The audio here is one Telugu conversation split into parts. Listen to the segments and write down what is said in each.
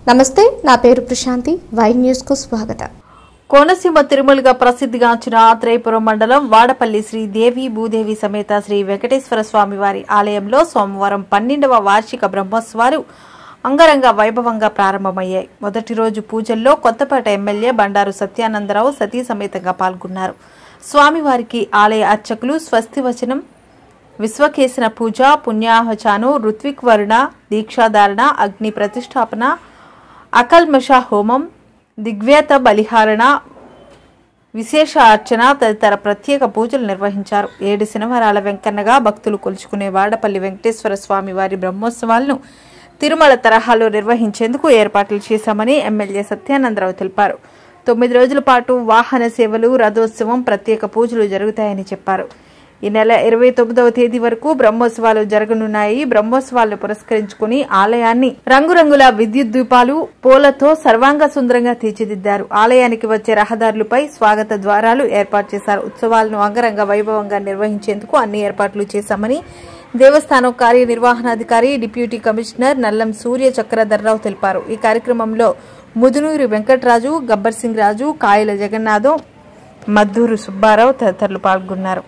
నమస్తే, నా పేరు ప్రశాంతి. వై న్యూస్ కు స్వాగతం. కోనసీమ తిరుమలగా ప్రసిద్ధిగాంచిన ఆత్రేయపురం మండలం వాడపల్లి శ్రీ దేవి భూదేవి సమేత శ్రీ వెంకటేశ్వర స్వామి వారి ఆలయంలో సోమవారం 12వ వార్షిక బ్రహ్మోత్సవాలు అంగరంగ వైభవంగా ప్రారంభమయ్యాయి. మొదటి రోజు పూజల్లో కొత్తపేట ఎమ్మెల్యే బండారు సత్యానందరావు సతీ సమేతంగా పాల్గొన్నారు. స్వామివారికి ఆలయ అర్చకులు స్వస్తి వచనం, విశ్వకేశన పూజ, పుణ్యాహచాను, ఋత్విక్ వరుణ, దీక్షాధారణ, అగ్ని ప్రతిష్టాపన, అకల్మష హోమం, దిగ్వేత బలిహారణ, విశేష అర్చన తదితర ప్రత్యేక పూజలు నిర్వహించారు. 7 శనివారాల వెంకన్నగా భక్తులు కొలుచుకునే వాడపల్లి వెంకటేశ్వర స్వామి వారి బ్రహ్మోత్సవాలను తిరుమల తరహాలో నిర్వహించేందుకు ఏర్పాట్లు చేశామని ఎమ్మెల్యే సత్యానందరావు తెలిపారు. 9 రోజుల పాటు వాహన సేవలు, రథోత్సవం, ప్రత్యేక పూజలు జరుగుతాయని చెప్పారు. ఈ నెల 29వ తేదీ వరకు బ్రహ్మోత్సవాలు జరగనున్నాయి. బ్రహ్మోత్సవాలను పురస్కరించుకుని ఆలయాన్ని రంగురంగుల విద్యుత్ దీపాలు, పూలతో సర్వాంగ సుందరంగా తీర్చిదిద్దారు. ఆలయానికి వచ్చే రహదారులపై స్వాగత ద్వారాలు ఏర్పాటు చేశారు. ఉత్సవాలను అంగరంగ వైభవంగా నిర్వహించేందుకు అన్ని ఏర్పాట్లు చేశామని దేవస్థానం కార్యనిర్వహణాధికారి డిప్యూటీ కమిషనర్ నల్లం సూర్య చక్రధర్రావు తెలిపారు. ఈ కార్యక్రమంలో ముదునూరి వెంకటరాజు, గబ్బర్ సింగ్ రాజు, కాయల జగన్నాథం, మద్దూరు సుబ్బారావు తదితరులు పాల్గొన్నారు.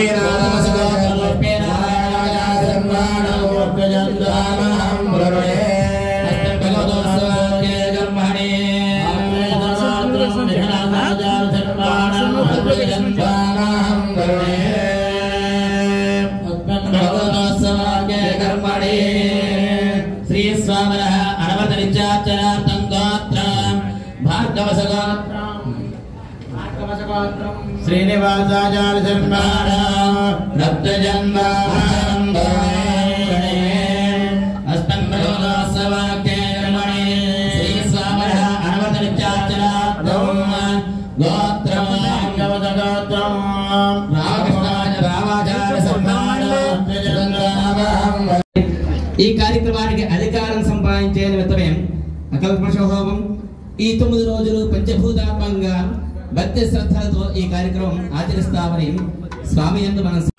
श्रीनिवासाचार्य शर्माण ఈ కార్యక్రమానికి అధికారం సంపాదించే నిమిత్తమే అకల్మష హోమం ఈ 9 రోజులు పంచభూతాత్మకంగా భక్తి శ్రద్ధలతో ఈ కార్యక్రమం ఆచరిస్తామని స్వామి యందు మనం